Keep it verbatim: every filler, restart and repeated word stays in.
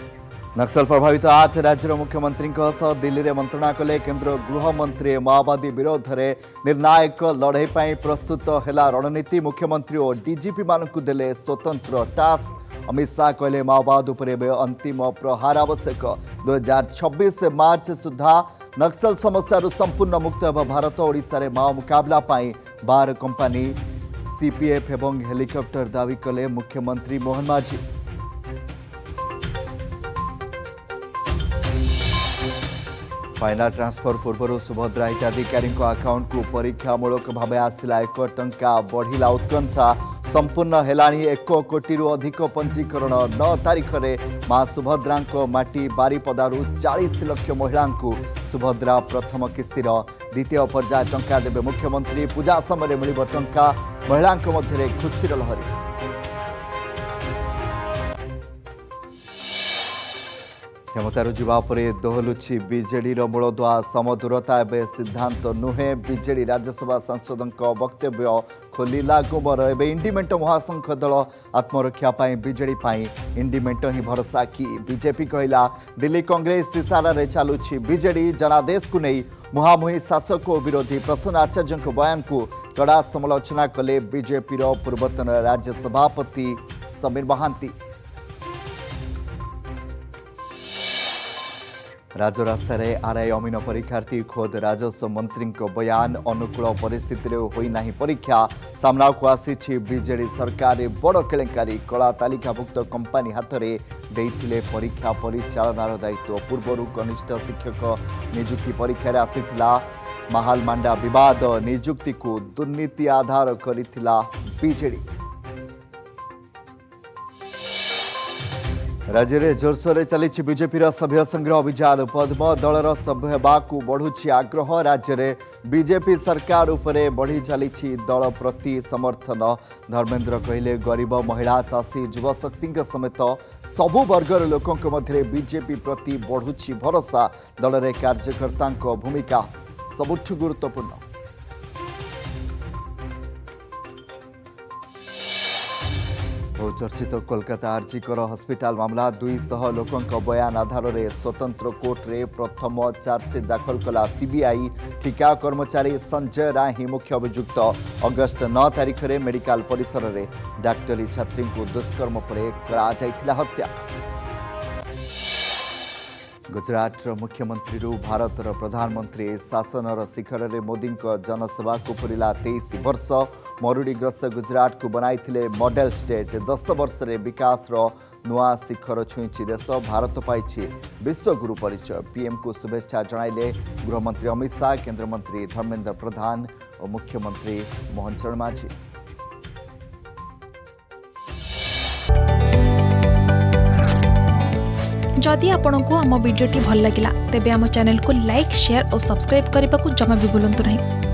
नक्सल प्रभावित आठ राज्यर मुख्यमंत्री दिल्ली में मंत्रणा कले केन्द्र गृहमंत्री माओवादी विरोध में निर्णायक लड़ाई पर प्रस्तुत है रणनीति मुख्यमंत्री और डीजीपी मानक देले स्वतंत्र टास्क अमित शाह कहले माओवाद उपरे अंतिम प्रहार आवश्यक दो हजार छब्बीस मार्च सुधा नक्सल समस्या संपूर्ण मुक्त होगा भारत ओडिशा रे माओ मुकाबला बार कंपानी सीपीएफ एवं हेलिकॉप्टर दावी कले मुख्यमंत्री मोहन माझी। फाइनाल ट्रांसफर पूर्व सुभद्रा हिताधिकारी अकाउंट को परीक्षामूलक भाव आसला एक टंका बढ़िला उत्कंठा संपूर्ण हेलानी एक कोटी रु अधिक पंजीकरण नौ तारीख में मां सुभद्रा माटी बारीपदारू चालीस लाख महिला सुभद्रा प्रथम किस्तिर द्वितीय पर्याय टंका देवे मुख्यमंत्री पूजा समय मिल टंका महिला मध्य खुशी लहरी। क्षमतार जावा दोहलुछि बीजेडी मूलदुआ समदूरता एवं सिद्धांत नुहे बीजेडी राज्यसभा सांसदों वक्तव्य खोलिला गुमर एवं इंडिमेंट महासंघ दल आत्मरक्षा बीजेडी इंडिमेंट ही भरोसा कि बीजेपी कहला दिल्ली कांग्रेस इशारा चलुछि बीजेडी जनादेश को नहीं मुहांमुही शासक और विरोधी प्रसन्न आचार्य बयान को कड़ा समालोचना कले बीजेपी पूर्वतन राज्य सभापति समीर महांती। राजरास्तार आरआई अमीन परीक्षार्थी खोद राजस्व मंत्री बयान अनुकूल परिस्थिति होना परीक्षा सामना को आसी बीजेडी सरकार बड़ केलेंकारी कला तालिकाभुक्त कंपानी हाथ में देइथिले परीक्षा परिचालनार दायित्व पूर्व कनिष्ठ शिक्षक नियुक्ति परीक्षा आसीथिला महालमांडा विवाद नियुक्ति को दुर्नीति आधार करिथिला बीजेडी। राज्य में जोरसोर चली बीजेपी सभ्य संग्रह अभियान पद्म दलर सभ्य को बढ़ुची आग्रह राज्य में बीजेपी सरकार उपरे बढ़ी चली दल प्रति समर्थन धर्मेन्द्र कहले गरीब महिला चाषी युवशक्ति समेत सबु वर्गर लोकों मध्य बीजेपी प्रति बढ़ुची भरोसा दल में कार्यकर्ता भूमिका सबुठ गुरुत्वपूर्ण। चर्चित कोलकाता आरजीकर हस्पिटाल मामला दुई सौ लोकों बयान आधार में स्वतंत्र कोर्ट रे प्रथम चार्जसीट दाखल कला सीबीआई टीका कर्मचारी संजय राय ही मुख्य अभियुक्त अगस्ट नौ तारीख में मेडिकल परिसर में डाक्टरी छात्री को दुष्कर्म पर करा हत्या। गुजरात मुख्यमंत्री भारत प्रधानमंत्री शासन शिखर में मोदी जनसेवा को पूरा तेईस वर्ष मरुड़ीग्रस्त गुजरात को बनाई मॉडल स्टेट दस वर्ष रे विकास नुआ शिखर छुई देश भारत पाई विश्वगुरु परिचय पीएम को शुभेच्छा जणाइले गृहमंत्री अमित शाह केंद्र मंत्री धर्मेन्द्र प्रधान और मुख्यमंत्री मोहन चरण माझी। जदि आपंक आम भिडी भल लगा तेब आम चैनल को लाइक शेयर और सब्सक्राइब करने को जमा भी भूलु नहीं।